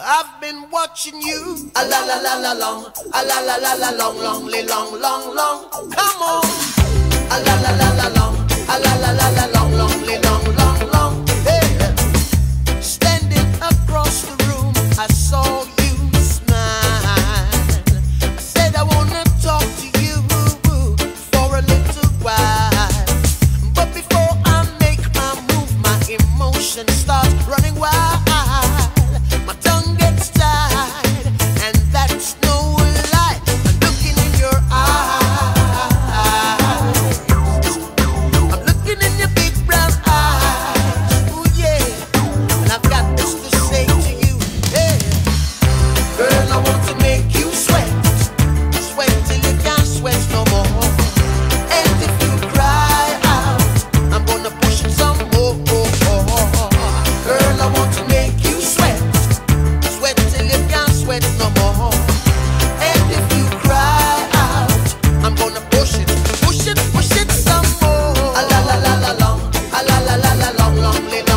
I've been watching you. A la la la la long, a la la la la long, long, long, long, long. Come on. A la la la la long, a la la la la long, long, long, long, long. Hey. Standing across the room, I saw you smile. I said I wanna talk to you for a little while, but before I make my move, my emotions start running wild. My tongue gets tied, and that's no lie. I'm looking in your eyes. I'm looking in your big brown eyes. Ooh yeah, and I've got this to say to you. Hey, girl, I want to make you sweat, sweat till you can't sweat no more. And if you cry out, I'm gonna push it some more. Girl, I want to make you sweat, sweat till you can't sweat no more. And if you cry out, I'm gonna push it, push it, push it some more. A la la la la long, a la la la la long, long, long.